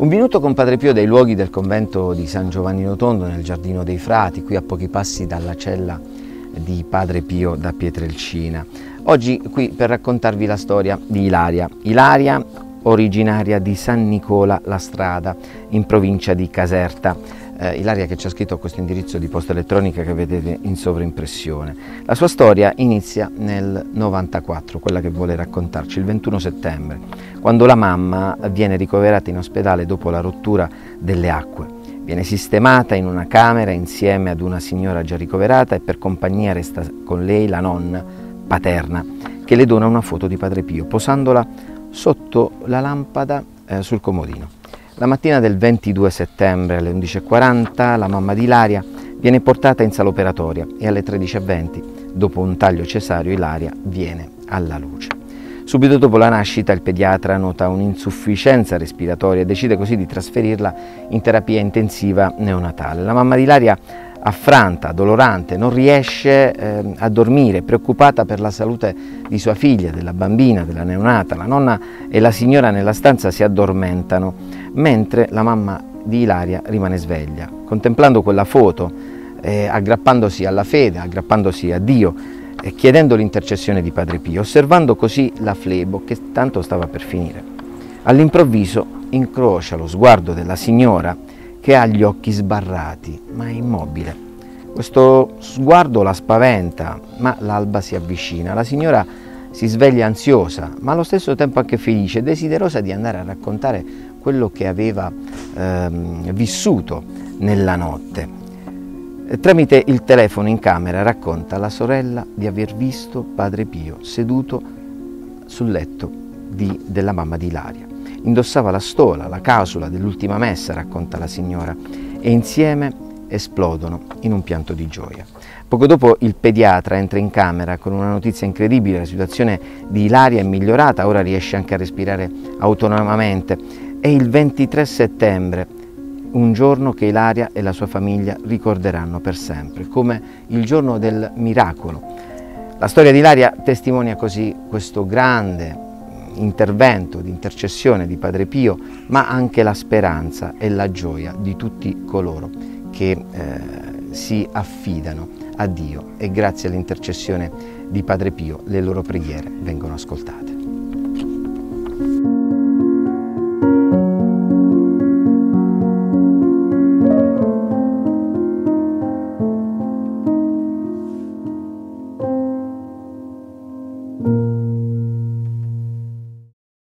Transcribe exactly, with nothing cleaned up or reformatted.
Un minuto con Padre Pio dai luoghi del convento di San Giovanni Rotondo nel Giardino dei Frati, qui a pochi passi dalla cella di Padre Pio da Pietrelcina. Oggi qui per raccontarvi la storia di Ilaria. Ilaria, originaria di San Nicola la Strada, in provincia di Caserta. Eh, Ilaria che ci ha scritto a questo indirizzo di posta elettronica che vedete in sovraimpressione. La sua storia inizia nel novantaquattro, quella che vuole raccontarci, il ventuno settembre, quando la mamma viene ricoverata in ospedale dopo la rottura delle acque. Viene sistemata in una camera insieme ad una signora già ricoverata e per compagnia resta con lei la nonna paterna che le dona una foto di Padre Pio, posandola sotto la lampada eh, sul comodino. La mattina del ventidue settembre alle undici e quaranta la mamma di Ilaria viene portata in sala operatoria e alle tredici e venti, dopo un taglio cesareo, Ilaria viene alla luce. Subito dopo la nascita il pediatra nota un'insufficienza respiratoria e decide così di trasferirla in terapia intensiva neonatale. La mamma di Ilaria, affranta, dolorante, non riesce eh, a dormire, preoccupata per la salute di sua figlia, della bambina, della neonata. La nonna e la signora nella stanza si addormentano, mentre la mamma di Ilaria rimane sveglia, contemplando quella foto, eh, aggrappandosi alla fede, aggrappandosi a Dio, e chiedendo l'intercessione di Padre Pio, osservando così la flebo che tanto stava per finire. All'improvviso incrocia lo sguardo della signora che ha gli occhi sbarrati, ma è immobile. Questo sguardo la spaventa, ma l'alba si avvicina. La signora si sveglia ansiosa, ma allo stesso tempo anche felice, desiderosa di andare a raccontare quello che aveva ehm, vissuto nella notte. Tramite il telefono in camera racconta alla sorella di aver visto Padre Pio seduto sul letto di, della mamma di Ilaria. Indossava la stola, la casula dell'ultima messa, racconta la signora, e insieme esplodono in un pianto di gioia. Poco dopo il pediatra entra in camera con una notizia incredibile: la situazione di Ilaria è migliorata, ora riesce anche a respirare autonomamente. È il ventitré settembre, un giorno che Ilaria e la sua famiglia ricorderanno per sempre, come il giorno del miracolo. La storia di Ilaria testimonia così questo grande intervento di intercessione di Padre Pio, ma anche la speranza e la gioia di tutti coloro che eh, si affidano a Dio, e grazie all'intercessione di Padre Pio le loro preghiere vengono ascoltate.